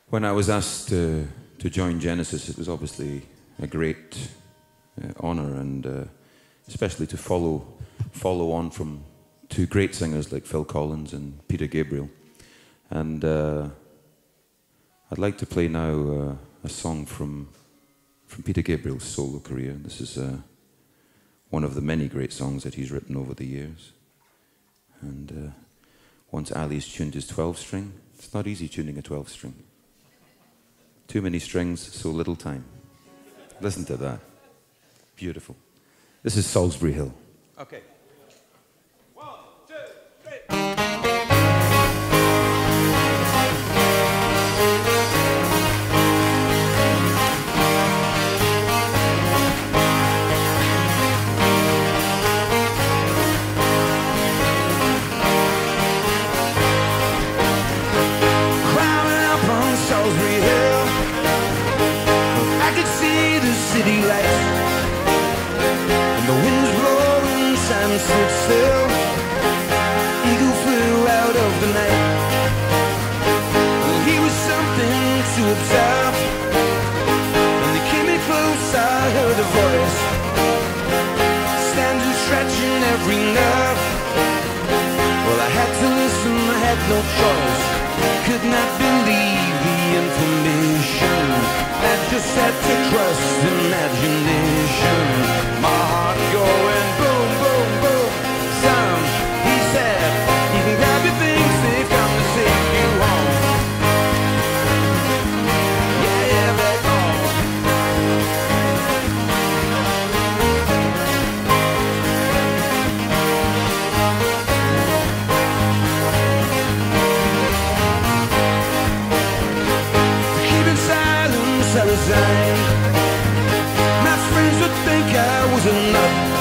When I was asked to join Genesis, it was obviously a great honour, and especially to follow on from two great singers like Phil Collins and Peter Gabriel. And I'd like to play now a song from Peter Gabriel's solo career. This is one of the many great songs that he's written over the years. And once Ali's tuned his 12-string, it's not easy tuning a 12-string. Too many strings, so little time. Listen to that. Beautiful. This is Salisbury Hill. Okay. City lights, and the wind's blowing, time stood still. Eagle flew out of the night. Well, he was something to observe. When they came in close, I heard a voice, standing, stretching every nerve. Well, I had to listen, I had no choice. Could not believe the information. I just had to trust imagination. My heart going boom, boom, boom. Son, he said, you can grab your things, they've come to take you home. Yeah, yeah, back home. Keeping silence, I resigned. My friends would think I was a nut.